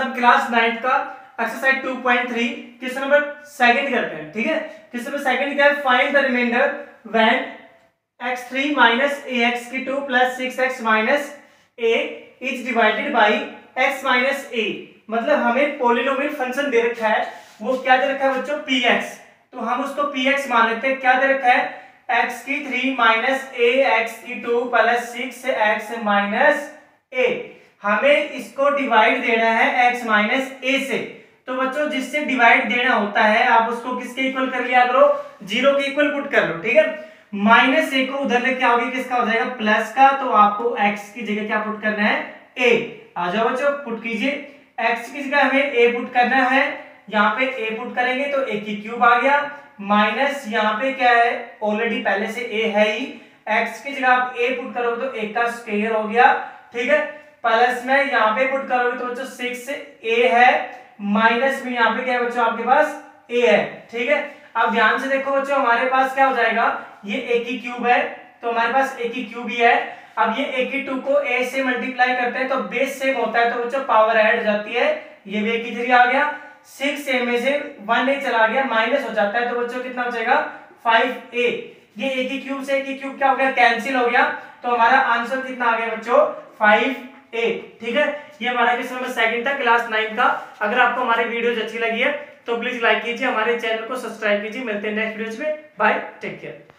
बाद हम क्लास 9 का एक्सरसाइज 2.3 क्वेश्चन नंबर सेकंड करते हैं। ठीक है, क्वेश्चन नंबर सेकंड क्या है, find the reminder when x3 minus ax2 plus 6x minus a is divided by x minus a। मतलब हमें पॉलिनोमियल फंक्शन दे रखा है, वो क्या दे रखा है बच्चों, px। तो हम उसको px मान लेते हैं। क्या दे रखा है, x3 minus ax2 plus 6x minus a। हमें इसको डिवाइड देना है x माइनस a से। तो बच्चों जिससे डिवाइड देना होता है आप उसको किसके इक्वल कर लिया करो, 0 के इक्वल पुट कर लो। ठीक है, माइनस a को उधर लेके आओगे किसका हो जाएगा, प्लस का। तो आपको x की जगह क्या पुट करना है, a। आ जाओ बच्चों, पुट कीजिए। x की जगह हमें a पुट करना है, यहाँ पे a पुट करेंगे तो a की क्यूब आ गया, माइनस यहाँ पे क्या है, ऑलरेडी पहले से a है ही। x की जगह आप a पुट करोगे तो a का स्क्वायर हो गया। ठीक है, प्लस में यहाँ पे पुट करोगे तो बच्चों 6a है, माइनस में यहाँ पे क्या है बच्चों, आपके पास a है। ठीक है, अब ध्यान से देखो बच्चों, हमारे पास क्या हो जाएगा, ये a की क्यूब है तो हमारे पास a की क्यूब ही है। अब ये a की 2 को a से मल्टीप्लाई करते हैं तो बेस सेम होता है, तो बच्चों पावर ऐड हो जाती है। ये भी a की 3 आ गया, 6a में से 1 a चला गया, माइनस हो जाता है। तो बच्चों कितना हो जाएगा, 5a। ये a की क्यूब से a की क्यूब क्या हो गया, कैंसिल हो गया। तो हमारा आंसर कितना आ गया बच्चों, 5a। ठीक है, ये हमारा क्वेश्चन नंबर सेकंड था क्लास 9 का। अगर आपको हमारी वीडियोज अच्छी लगी है तो प्लीज लाइक कीजिए, हमारे चैनल को सब्सक्राइब कीजिए। मिलते हैं नेक्स्ट वीडियोज में, बाय, टेक केयर।